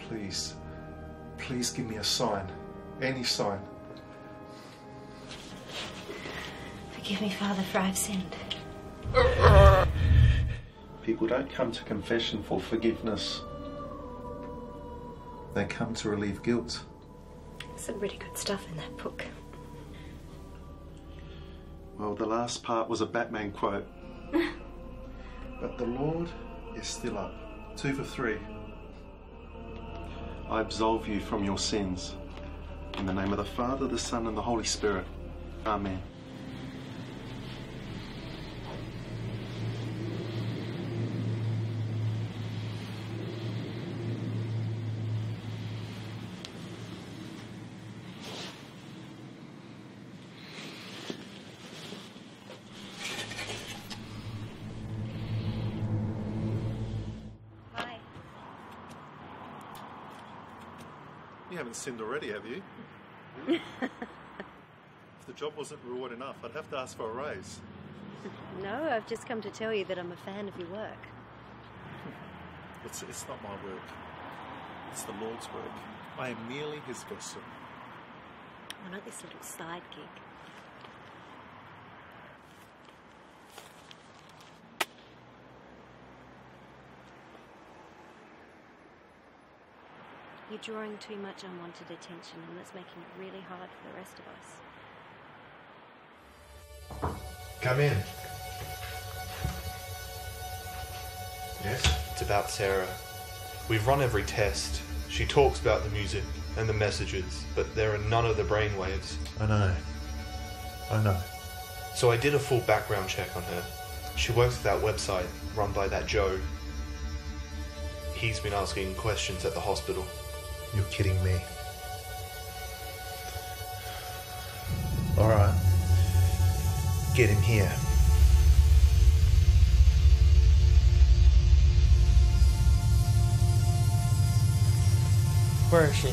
Please, please give me a sign. Any sign. Forgive me, Father, for I've sinned. People don't come to confession for forgiveness. They come to relieve guilt. Some really good stuff in that book. Well, the last part was a Batman quote. But the Lord is still up. 2 for 3. I absolve you from your sins. In the name of the Father, the Son, and the Holy Spirit. Amen. You haven't sinned already, have you? If the job wasn't reward enough, I'd have to ask for a raise. No, I've just come to tell you that I'm a fan of your work. It's not my work. It's the Lord's work. I am merely his vessel. Oh, not this little side gig. You're drawing too much unwanted attention, and that's making it really hard for the rest of us. Come in. Yes? It's about Sarah. We've run every test. She talks about the music and the messages, but there are none of the brainwaves. I know. So I did a full background check on her. She works at that website run by that Joe. He's been asking questions at the hospital. You're kidding me. All right. Get him here. Where is she?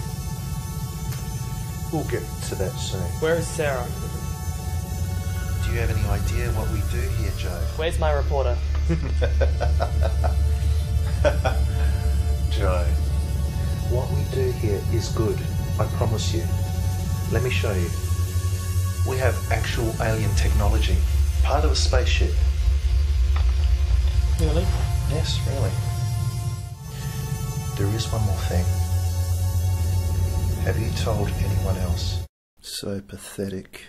We'll get to that soon. Where is Sarah? Do you have any idea what we do here, Joe? Where's my reporter? Joe, what we do here is good, I promise you. Let me show you. We have actual alien technology, part of a spaceship. Really? Yes, really. There is one more thing. Have you told anyone else? So pathetic.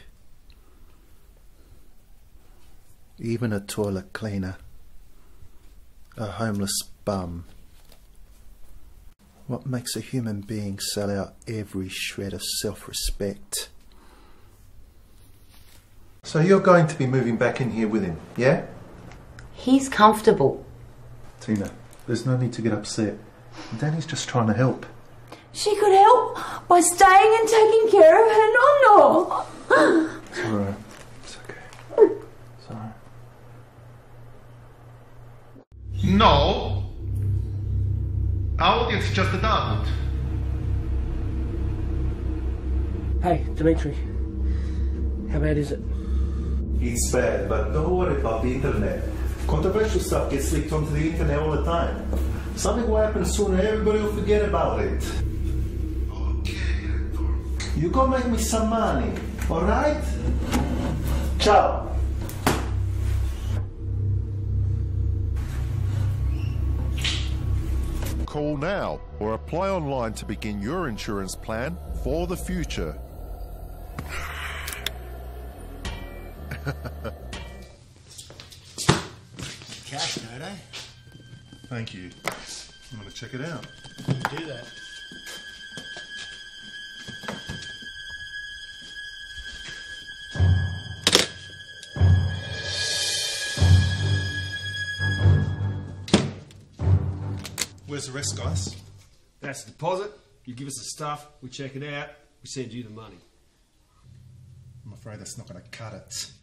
Even a toilet cleaner. A homeless bum. What makes a human being sell out every shred of self-respect? So you're going to be moving back in here with him, yeah? He's comfortable. Tina, there's no need to get upset. Danny's just trying to help. She could help by staying and taking care of her nonno. It's alright. It's okay. It's alright. No. Out, it's just a doubt. Hey, Dimitri. How bad is it? It's bad, but don't worry about the internet. Controversial stuff gets leaked onto the internet all the time. Something will happen soon and everybody will forget about it. Okay, Hector. You go make me some money, alright? Ciao. Call now or apply online to begin your insurance plan for the future. Cash note, eh? Thank you. I'm going to check it out. You do that. Where's the rest, guys? That's the deposit. You give us the stuff, we check it out, we send you the money. I'm afraid that's not going to cut it.